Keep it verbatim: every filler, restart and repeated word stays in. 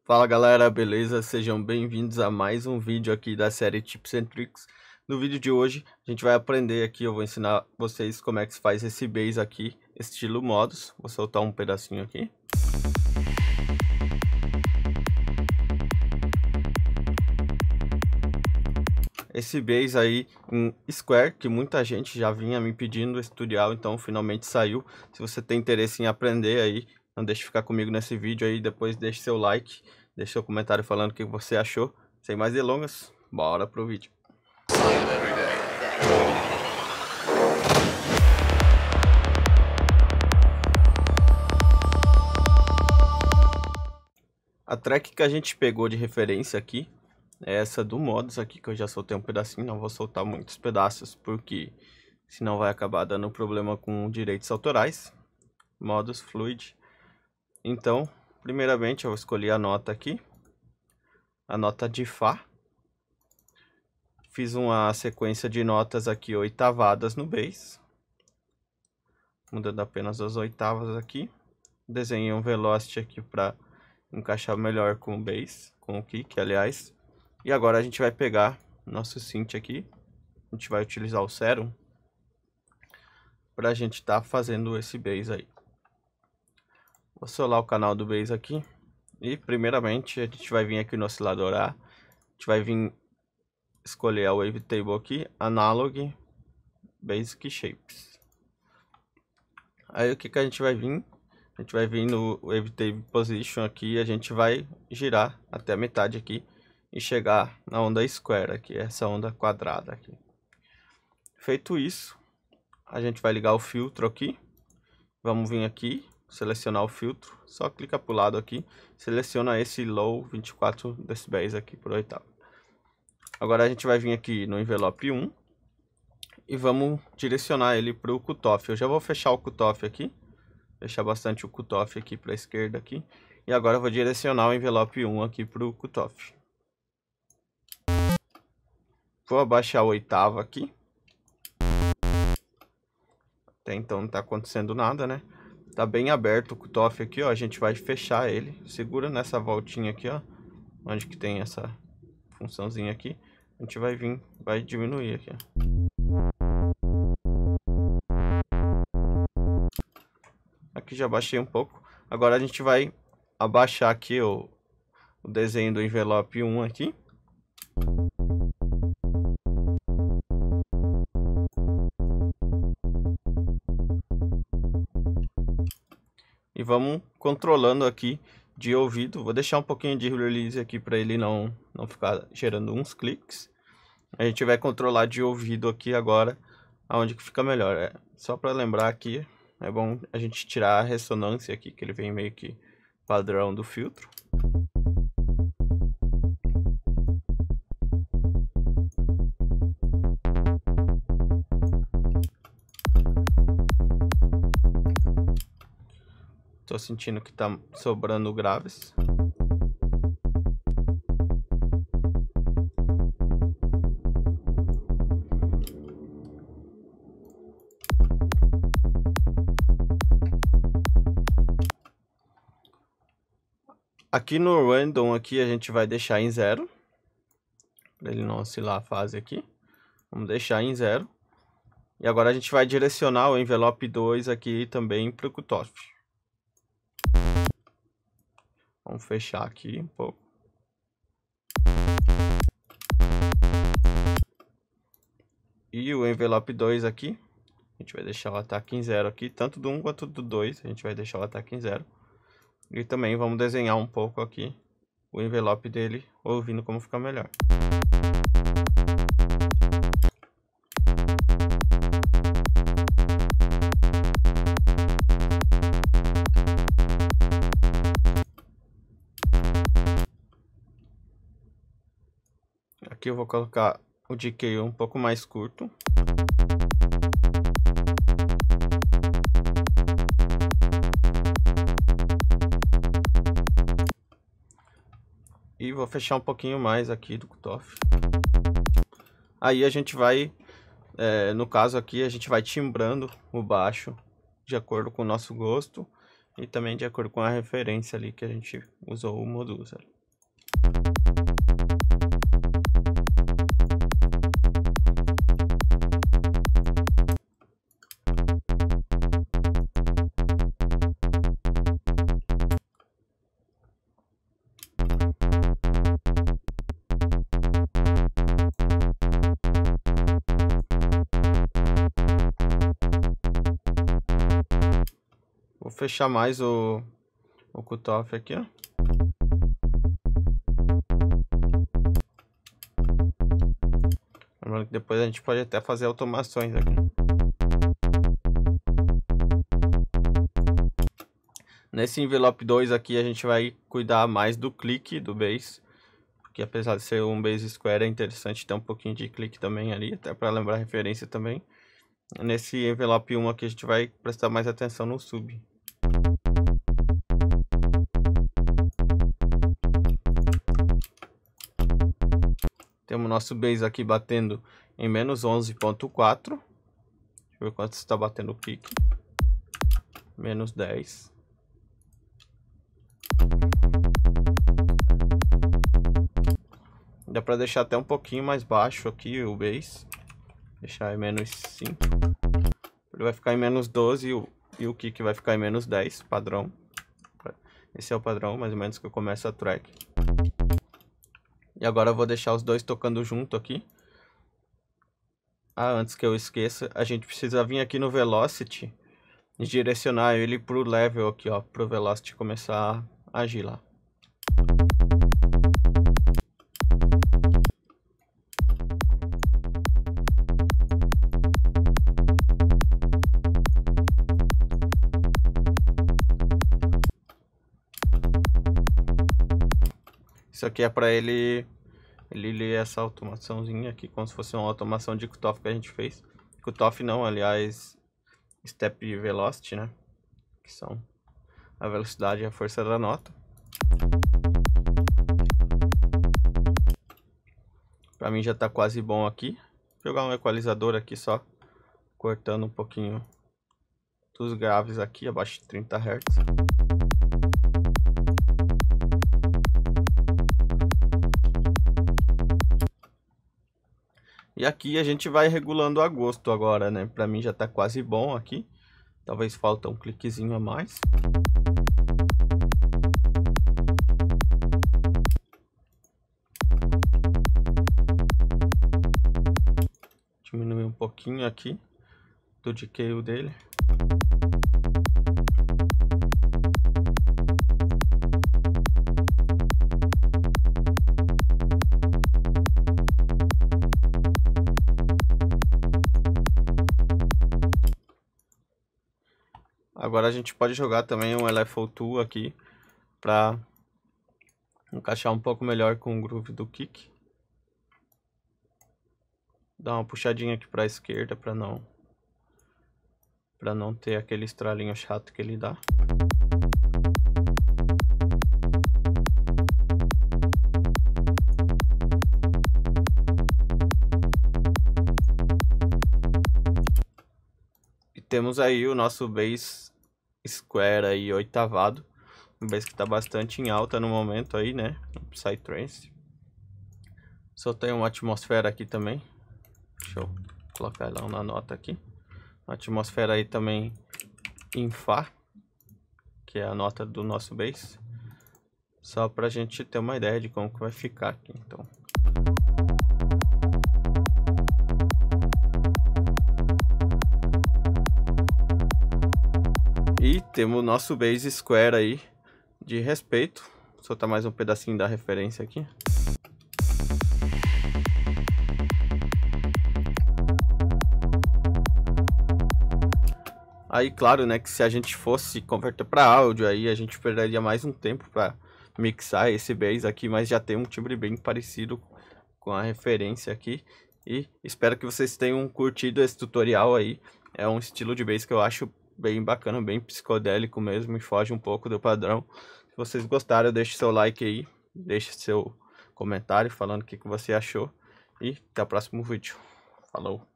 Fala galera, beleza? Sejam bem-vindos a mais um vídeo aqui da série Tips and Tricks. No vídeo de hoje a gente vai aprender aqui, eu vou ensinar vocês como é que se faz esse base aqui, estilo modos. Vou soltar um pedacinho aqui. Esse base aí em Square, que muita gente já vinha me pedindo esse tutorial, então finalmente saiu. Se você tem interesse em aprender aí, não deixe de ficar comigo nesse vídeo aí, depois deixe seu like, deixe seu comentário falando o que você achou. Sem mais delongas, bora pro vídeo. A track que a gente pegou de referência aqui é essa do modos aqui, que eu já soltei um pedacinho, não vou soltar muitos pedaços, porque senão vai acabar dando problema com direitos autorais. Modos Fluid. Então, primeiramente eu vou escolher a nota aqui, a nota de Fá. Fiz uma sequência de notas aqui oitavadas no bass, mudando apenas as oitavas aqui. Desenhei um velocity aqui para encaixar melhor com o bass, com o kick, aliás. E agora a gente vai pegar nosso synth aqui, a gente vai utilizar o Serum para a gente estar tá fazendo esse bass aí. Vou solar o canal do bass aqui e primeiramente a gente vai vir aqui no oscilador A, a gente vai vir escolher a Wavetable aqui, Analog, Basic Shapes. Aí o que que a gente vai vir? A gente vai vir no Wavetable Position aqui, a gente vai girar até a metade aqui e chegar na onda Square aqui, essa onda quadrada aqui. Feito isso, a gente vai ligar o filtro aqui, vamos vir aqui, selecionar o filtro, só clica para o lado aqui, seleciona esse Low vinte e quatro decibéis aqui por oitava. Agora a gente vai vir aqui no envelope um e vamos direcionar ele para o cutoff. Eu já vou fechar o cutoff aqui, deixar bastante o cutoff aqui para a esquerda aqui. E agora eu vou direcionar o envelope um aqui para o cutoff. Vou abaixar a oitava aqui. Até então não está acontecendo nada, né? Tá bem aberto o cutoff aqui, ó. A gente vai fechar ele. Segura nessa voltinha aqui, ó. Onde que tem essa funçãozinha aqui. A gente vai vir, vai diminuir aqui, ó. Aqui já baixei um pouco. Agora a gente vai abaixar aqui o, o desenho do envelope um aqui. E vamos controlando aqui de ouvido. Vou deixar um pouquinho de release aqui para ele não, não ficar gerando uns cliques. A gente vai controlar de ouvido aqui agora, aonde que fica melhor. É, só para lembrar aqui, é bom a gente tirar a ressonância aqui, que ele vem meio que padrão do filtro. Tô sentindo que tá sobrando graves. Aqui no Random aqui a gente vai deixar em zero, para ele não oscilar a fase aqui. Vamos deixar em zero. E agora a gente vai direcionar o envelope dois aqui também para o cutoff. Vamos fechar aqui um pouco. E o envelope dois aqui, a gente vai deixar o ataque em zero aqui, tanto do um quanto do dois, a gente vai deixar o ataque em zero. E também vamos desenhar um pouco aqui o envelope dele, ouvindo como fica melhor. Aqui eu vou colocar o decay um pouco mais curto. E vou fechar um pouquinho mais aqui do cutoff. Aí a gente vai, é, no caso aqui, a gente vai timbrando o baixo de acordo com o nosso gosto. e também de acordo com a referência ali que a gente usou o Modusa. Vou fechar mais o, o cutoff aqui, ó. Lembrando que depois a gente pode até fazer automações aqui. Nesse envelope dois aqui a gente vai cuidar mais do clique do base, porque apesar de ser um base square é interessante ter um pouquinho de clique também ali, até para lembrar a referência também. Nesse envelope um aqui a gente vai prestar mais atenção no sub. Temos nosso base aqui batendo em menos onze ponto quatro. Deixa eu ver quanto está batendo o pique. Menos dez. Dá para deixar até um pouquinho mais baixo aqui o base. Deixar em menos cinco. Ele vai ficar em menos doze e o, e o kick vai ficar em menos dez, padrão. Esse é o padrão, mais ou menos, que eu começo a track. E agora eu vou deixar os dois tocando junto aqui. Ah, antes que eu esqueça, a gente precisa vir aqui no Velocity e direcionar ele pro level aqui, ó, pro Velocity começar a agir lá. Isso aqui é para ele, ele ler essa automaçãozinha aqui, como se fosse uma automação de cutoff que a gente fez. Cutoff não, aliás, step velocity, né? Que são a velocidade e a força da nota. Para mim já tá quase bom aqui. Vou jogar um equalizador aqui só, cortando um pouquinho dos graves aqui, abaixo de trinta hertz. E aqui a gente vai regulando a gosto agora, né? Pra mim já tá quase bom aqui. Talvez falta um cliquezinho a mais. Diminuir um pouquinho aqui do decay dele. Agora a gente pode jogar também um L F O dois aqui para encaixar um pouco melhor com o groove do kick. Dar uma puxadinha aqui para a esquerda para não para não ter aquele estralinho chato que ele dá. E temos aí o nosso bass square aí oitavado, um bass que está bastante em alta no momento aí, né, no Psytrance. Soltei uma atmosfera aqui também. Deixa eu colocar lá na nota aqui. A atmosfera aí também em Fá, que é a nota do nosso bass. Só pra gente ter uma ideia de como que vai ficar aqui, então. E temos o nosso bass square aí de respeito. Vou soltar mais um pedacinho da referência aqui. Aí, claro, né, que se a gente fosse converter para áudio, aí a gente perderia mais um tempo para mixar esse bass aqui, mas já tem um timbre bem parecido com a referência aqui. E espero que vocês tenham curtido esse tutorial aí. É um estilo de bass que eu acho bem bacana, bem psicodélico mesmo, e foge um pouco do padrão. Se vocês gostaram, deixe seu like aí, deixe seu comentário falando o que, que você achou. E até o próximo vídeo. Falou!